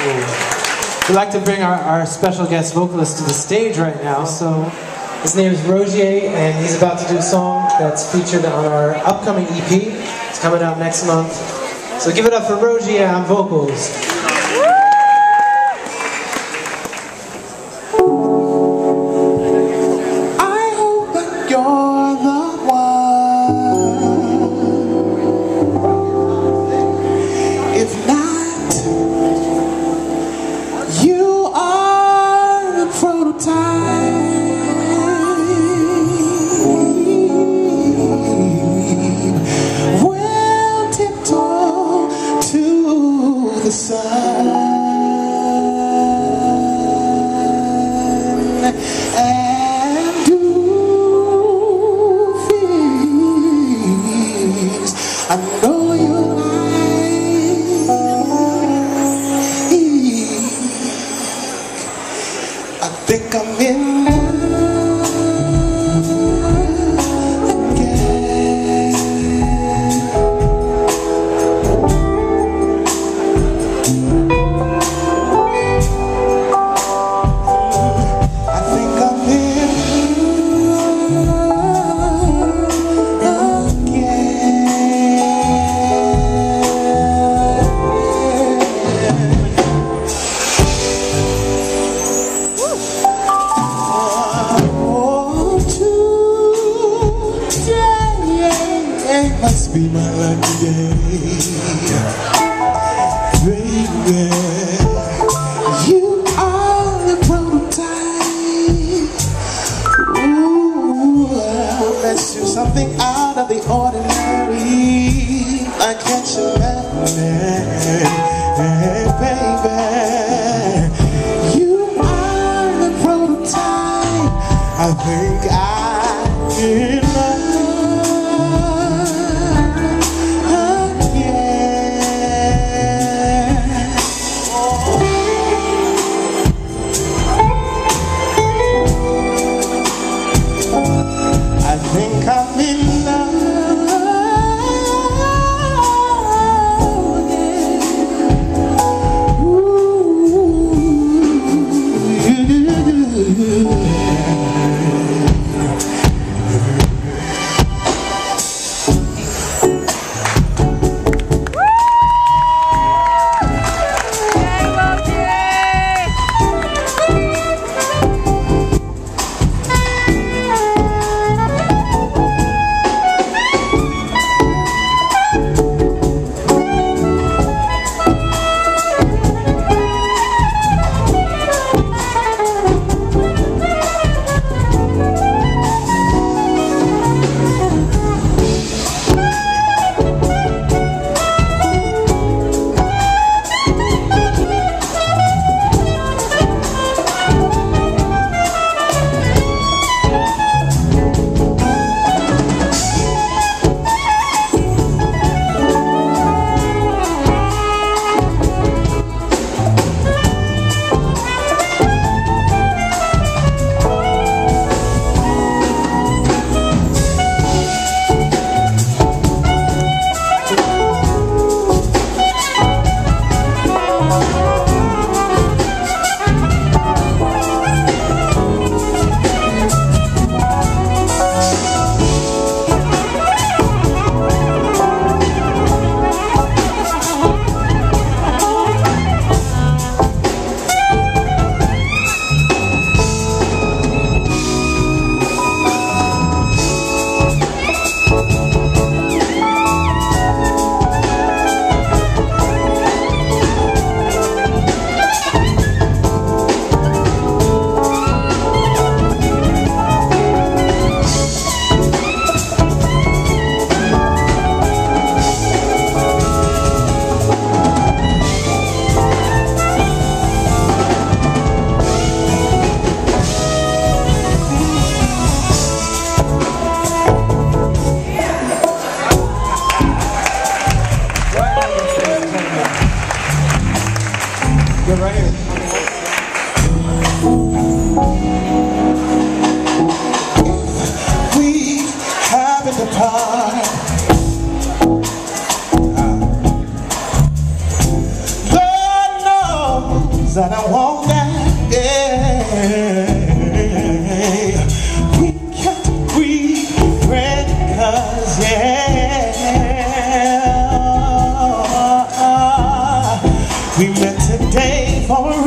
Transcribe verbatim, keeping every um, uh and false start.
We'd like to bring our, our special guest vocalist to the stage right now. So his name is Rogier, and he's about to do a song that's featured on our upcoming E P. It's coming out next month. So give it up for Rogier on vocals. I hope that you're the one. If not, you are the prototype. We'll tiptoe to the sun and do things I know you like. I think I'm in love again. I think I'm in love Oh, today must be my lucky day, baby. You are the prototype. Ooh, let's do something out of the ordinary. I can't you let me, baby. You are the prototype. I think I'm in love again. I think I'm in love again. Ooh. Lord knows that I want back, yeah. We can't regret, cause yeah, we met today for a